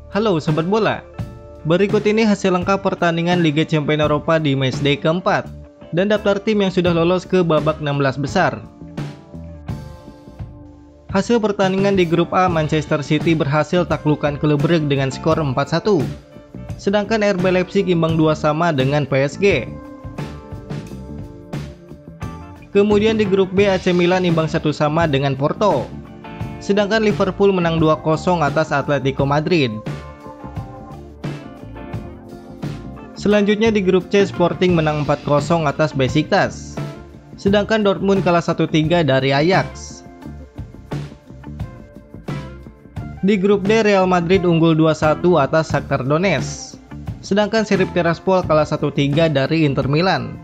Halo Sobat Bola, berikut ini hasil lengkap pertandingan Liga Champions Eropa di matchday keempat dan daftar tim yang sudah lolos ke babak 16 besar. Hasil pertandingan di grup A, Manchester City berhasil taklukkan Klub Brugge dengan skor 4-1. Sedangkan RB Leipzig imbang 2-2 dengan PSG. Kemudian di grup B, AC Milan imbang 1-1 dengan Porto. Sedangkan Liverpool menang 2-0 atas Atletico Madrid. Selanjutnya di grup C, Sporting menang 4-0 atas Besiktas. Sedangkan Dortmund kalah 1-3 dari Ajax. Di grup D, Real Madrid unggul 2-1 atas Shakhtar Donetsk. Sedangkan Sheriff Tiraspol kalah 1-3 dari Inter Milan.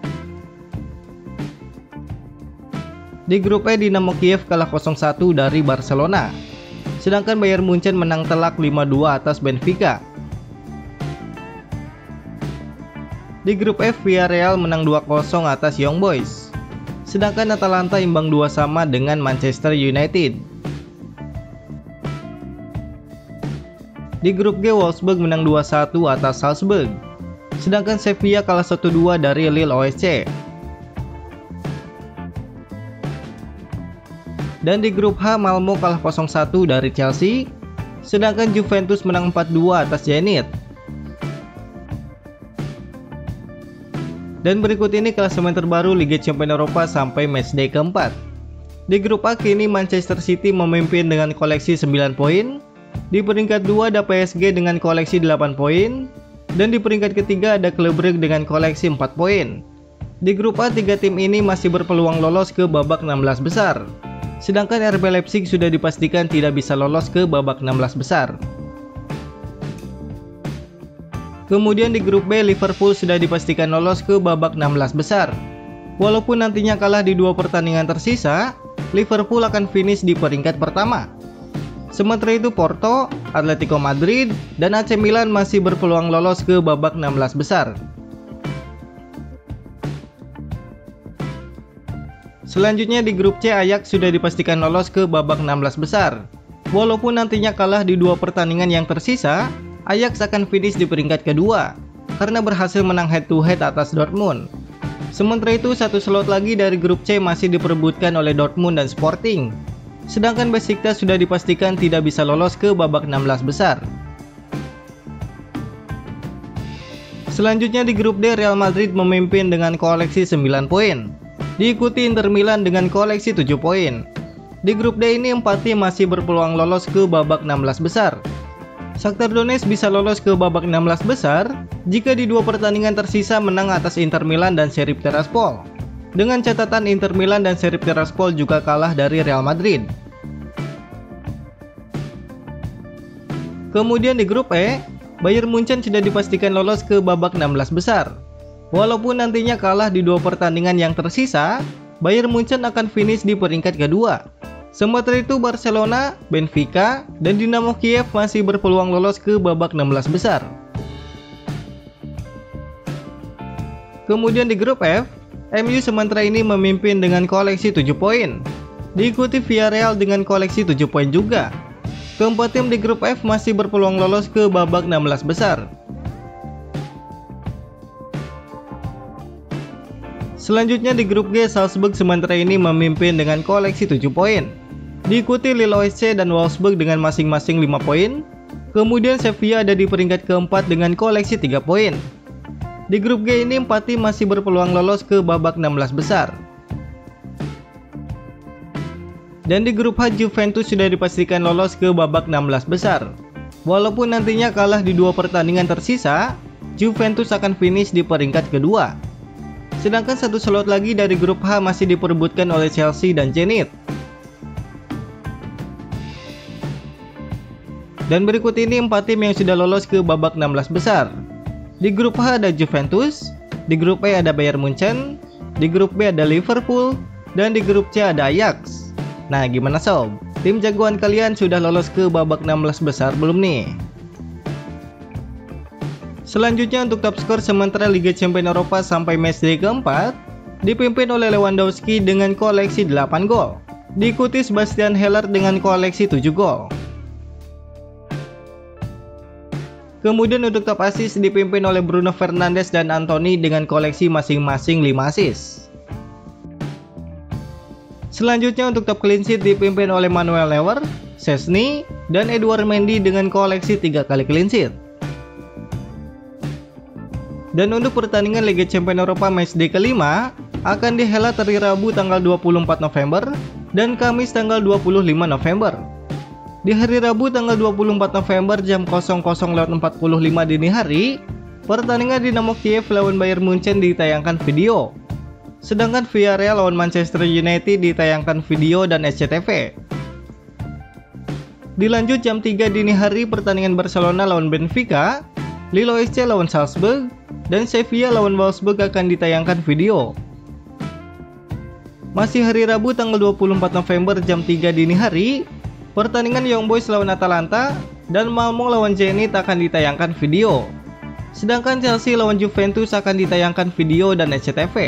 Di grup E, Dinamo Kiev kalah 0-1 dari Barcelona. Sedangkan Bayern Munchen menang telak 5-2 atas Benfica. Di grup F, Villarreal menang 2-0 atas Young Boys. Sedangkan Atalanta imbang 2-2 dengan Manchester United. Di grup G, Wolfsburg menang 2-1 atas Salzburg. Sedangkan Sevilla kalah 1-2 dari Lille OSC. Dan di grup H, Malmo kalah 0-1 dari Chelsea. Sedangkan Juventus menang 4-2 atas Zenit. Dan berikut ini klasemen terbaru Liga Champions Eropa sampai matchday keempat. Di grup A, kini Manchester City memimpin dengan koleksi 9 poin. Di peringkat 2 ada PSG dengan koleksi 8 poin. Dan di peringkat ketiga ada Klub Brugge dengan koleksi 4 poin. Di grup A, 3 tim ini masih berpeluang lolos ke babak 16 besar. Sedangkan RB Leipzig sudah dipastikan tidak bisa lolos ke babak 16 besar. Kemudian di grup B, Liverpool sudah dipastikan lolos ke babak 16 besar. Walaupun nantinya kalah di 2 pertandingan tersisa, Liverpool akan finish di peringkat pertama. Sementara itu Porto, Atletico Madrid, dan AC Milan masih berpeluang lolos ke babak 16 besar. Selanjutnya di grup C, Ajax sudah dipastikan lolos ke babak 16 besar. Walaupun nantinya kalah di 2 pertandingan yang tersisa, Ajax akan finish di peringkat kedua karena berhasil menang head to head atas Dortmund. Sementara itu satu slot lagi dari grup C masih diperebutkan oleh Dortmund dan Sporting. Sedangkan Besiktas sudah dipastikan tidak bisa lolos ke babak 16 besar. Selanjutnya di grup D, Real Madrid memimpin dengan koleksi 9 poin. Diikuti Inter Milan dengan koleksi 7 poin. Di grup D ini 4 tim masih berpeluang lolos ke babak 16 besar. Shakhtar Donetsk bisa lolos ke babak 16 besar jika di 2 pertandingan tersisa menang atas Inter Milan dan Sheriff Tiraspol. Dengan catatan Inter Milan dan Sheriff Tiraspol juga kalah dari Real Madrid. Kemudian di grup E, Bayern Munchen sudah dipastikan lolos ke babak 16 besar. Walaupun nantinya kalah di 2 pertandingan yang tersisa, Bayern Munchen akan finish di peringkat kedua. Sementara itu Barcelona, Benfica, dan Dinamo Kiev masih berpeluang lolos ke babak 16 besar. Kemudian di grup F, MU sementara ini memimpin dengan koleksi 7 poin. Diikuti Villarreal dengan koleksi 7 poin juga. Keempat tim di grup F masih berpeluang lolos ke babak 16 besar. Selanjutnya di grup G, Salzburg sementara ini memimpin dengan koleksi 7 poin. Diikuti Lille OSC dan Wolfsburg dengan masing-masing 5 poin. Kemudian Sevilla ada di peringkat keempat dengan koleksi 3 poin. Di grup G ini 4 tim masih berpeluang lolos ke babak 16 besar. Dan di grup H, Juventus sudah dipastikan lolos ke babak 16 besar. Walaupun nantinya kalah di 2 pertandingan tersisa, Juventus akan finish di peringkat kedua. Sedangkan satu slot lagi dari grup H masih diperebutkan oleh Chelsea dan Zenit. Dan berikut ini 4 tim yang sudah lolos ke babak 16 besar. Di grup H ada Juventus, di grup E ada Bayern Munchen, di grup B ada Liverpool, dan di grup C ada Ajax. Nah gimana sob? Tim jagoan kalian sudah lolos ke babak 16 besar belum nih? Selanjutnya untuk top skor sementara Liga Champions Eropa sampai matchday keempat, dipimpin oleh Lewandowski dengan koleksi 8 gol. Diikuti Sebastian Haller dengan koleksi 7 gol. Kemudian untuk top assist dipimpin oleh Bruno Fernandes dan Anthony dengan koleksi masing-masing 5 assist. Selanjutnya untuk top clean sheet dipimpin oleh Manuel Neuer, Szczesny, dan Edouard Mendy dengan koleksi 3 kali clean sheet. Dan untuk pertandingan Liga Champions Eropa matchday kelima akan dihelat hari Rabu tanggal 24 November dan Kamis tanggal 25 November. Di hari Rabu tanggal 24 November jam 00.45 dini hari, pertandingan Dinamo Kiev lawan Bayern Munchen ditayangkan video. Sedangkan Villarreal lawan Manchester United ditayangkan video dan SCTV. Dilanjut jam 3 dini hari pertandingan Barcelona lawan Benfica, Lille SC lawan Salzburg, dan Sevilla lawan Wolfsburg akan ditayangkan video. Masih hari Rabu tanggal 24 November jam 3 dini hari, pertandingan Young Boys lawan Atalanta dan Malmo lawan Zenit akan ditayangkan video. Sedangkan Chelsea lawan Juventus akan ditayangkan video dan SCTV.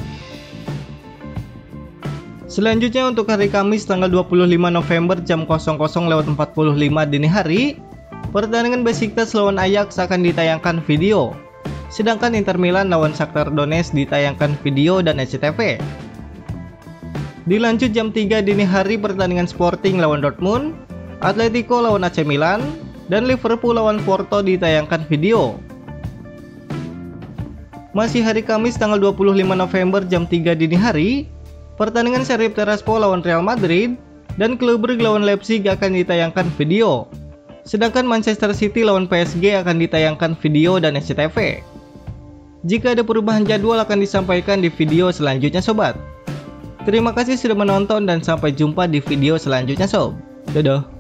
Selanjutnya untuk hari Kamis tanggal 25 November jam 00.45 dini hari, pertandingan Besiktas lawan Ajax akan ditayangkan video. Sedangkan Inter Milan lawan Shakhtar Donetsk ditayangkan video dan SCTV. Dilanjut jam 3 dini hari pertandingan Sporting lawan Dortmund, Atletico lawan AC Milan, dan Liverpool lawan Porto ditayangkan video. Masih hari Kamis tanggal 25 November jam 3 dini hari, pertandingan Sheriff Tiraspol lawan Real Madrid dan Club Brugge lawan Leipzig akan ditayangkan video. Sedangkan Manchester City lawan PSG akan ditayangkan video dan SCTV. Jika ada perubahan jadwal akan disampaikan di video selanjutnya sobat. Terima kasih sudah menonton dan sampai jumpa di video selanjutnya sob. Dadah.